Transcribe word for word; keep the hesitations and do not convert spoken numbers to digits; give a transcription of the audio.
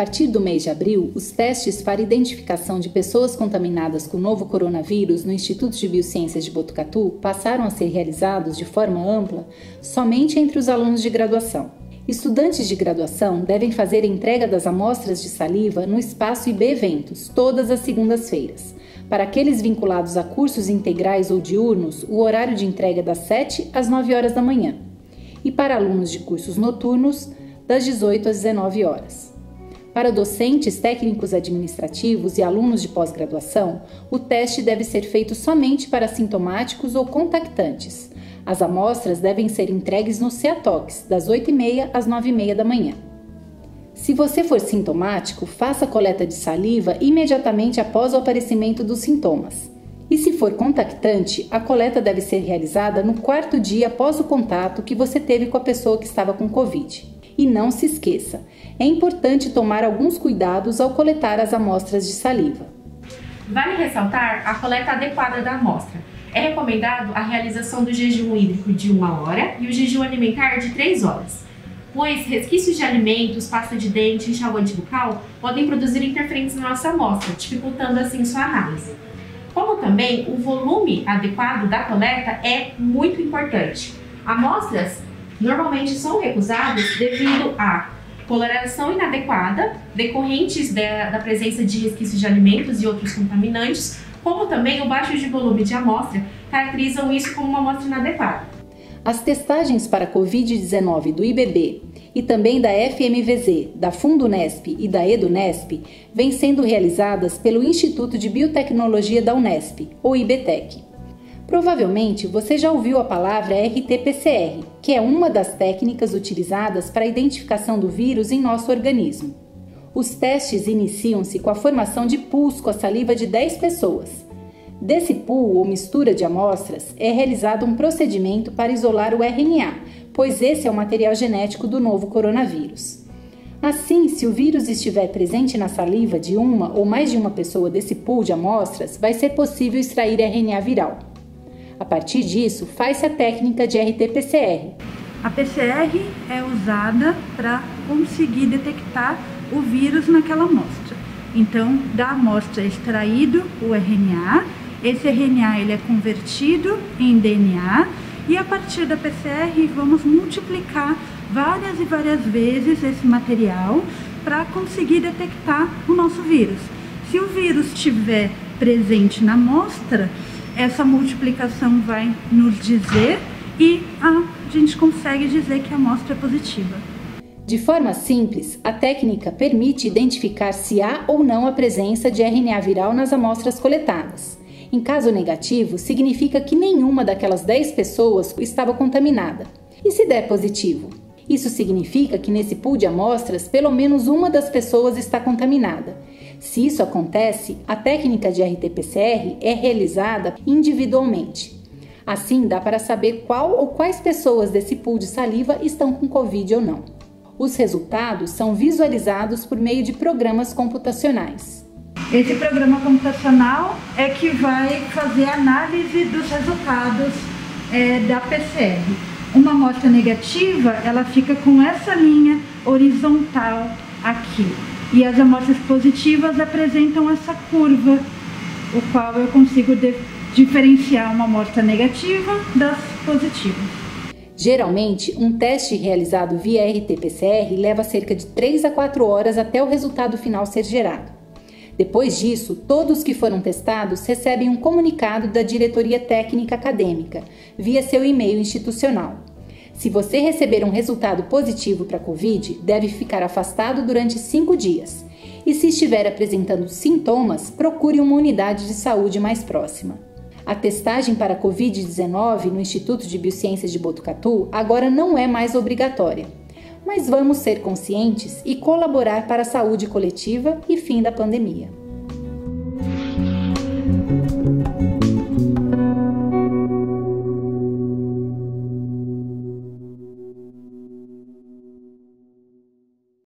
partir do mês de abril, os testes para identificação de pessoas contaminadas com o novo coronavírus no Instituto de Biociências de Botucatu passaram a ser realizados de forma ampla somente entre os alunos de graduação. Estudantes de graduação devem fazer a entrega das amostras de saliva no espaço I B Eventos, todas as segundas-feiras. Para aqueles vinculados a cursos integrais ou diurnos, o horário de entrega é das sete às nove horas da manhã. E para alunos de cursos noturnos, das dezoito às dezenove horas. Para docentes, técnicos administrativos e alunos de pós-graduação, o teste deve ser feito somente para sintomáticos ou contactantes. As amostras devem ser entregues no CEATOX, das oito e meia às nove e meia da manhã. Se você for sintomático, faça a coleta de saliva imediatamente após o aparecimento dos sintomas. E se for contactante, a coleta deve ser realizada no quarto dia após o contato que você teve com a pessoa que estava com Covid. E não se esqueça, é importante tomar alguns cuidados ao coletar as amostras de saliva. Vale ressaltar a coleta adequada da amostra. É recomendado a realização do jejum hídrico de uma hora e o jejum alimentar de três horas, pois resquícios de alimentos, pasta de dente e enxaguante bucal podem produzir interferentes na nossa amostra, dificultando assim sua análise. Como também o volume adequado da coleta é muito importante. Amostras normalmente são recusadas devido à coloração inadequada, decorrentes da, da presença de resquícios de alimentos e outros contaminantes, como também o baixo de volume de amostra caracterizam isso como uma amostra inadequada. As testagens para covid dezenove do I B B e também da F M V Z, da Fundunesp e da Edunesp vêm sendo realizadas pelo Instituto de Biotecnologia da Unesp, ou IBTEC. Provavelmente você já ouviu a palavra R T P C R, que é uma das técnicas utilizadas para a identificação do vírus em nosso organismo. Os testes iniciam-se com a formação de pools com a saliva de dez pessoas. Desse pool ou mistura de amostras é realizado um procedimento para isolar o R N A, pois esse é o material genético do novo coronavírus. Assim, se o vírus estiver presente na saliva de uma ou mais de uma pessoa desse pool de amostras, vai ser possível extrair R N A viral. A partir disso, faz-se a técnica de R T P C R. A P C R é usada para conseguir detectar o vírus naquela amostra. Então, da amostra é extraído o R N A, esse R N A ele é convertido em D N A e a partir da P C R vamos multiplicar várias e várias vezes esse material para conseguir detectar o nosso vírus. Se o vírus estiver presente na amostra, essa multiplicação vai nos dizer e a gente consegue dizer que a amostra é positiva. De forma simples, a técnica permite identificar se há ou não a presença de R N A viral nas amostras coletadas. Em caso negativo, significa que nenhuma daquelas dez pessoas estava contaminada. E se der positivo? Isso significa que nesse pool de amostras, pelo menos uma das pessoas está contaminada. Se isso acontece, a técnica de R T P C R é realizada individualmente. Assim, dá para saber qual ou quais pessoas desse pool de saliva estão com Covid ou não. Os resultados são visualizados por meio de programas computacionais. Esse programa computacional é que vai fazer a análise dos resultados é, da P C R. Uma amostra negativa, ela fica com essa linha horizontal aqui. E as amostras positivas apresentam essa curva, o qual eu consigo diferenciar uma amostra negativa das positivas. Geralmente, um teste realizado via R T P C R leva cerca de três a quatro horas até o resultado final ser gerado. Depois disso, todos que foram testados recebem um comunicado da diretoria técnica acadêmica, via seu e-mail institucional. Se você receber um resultado positivo para Covid, deve ficar afastado durante cinco dias. E se estiver apresentando sintomas, procure uma unidade de saúde mais próxima. A testagem para covid dezenove no Instituto de Biociências de Botucatu agora não é mais obrigatória. Mas vamos ser conscientes e colaborar para a saúde coletiva e fim da pandemia.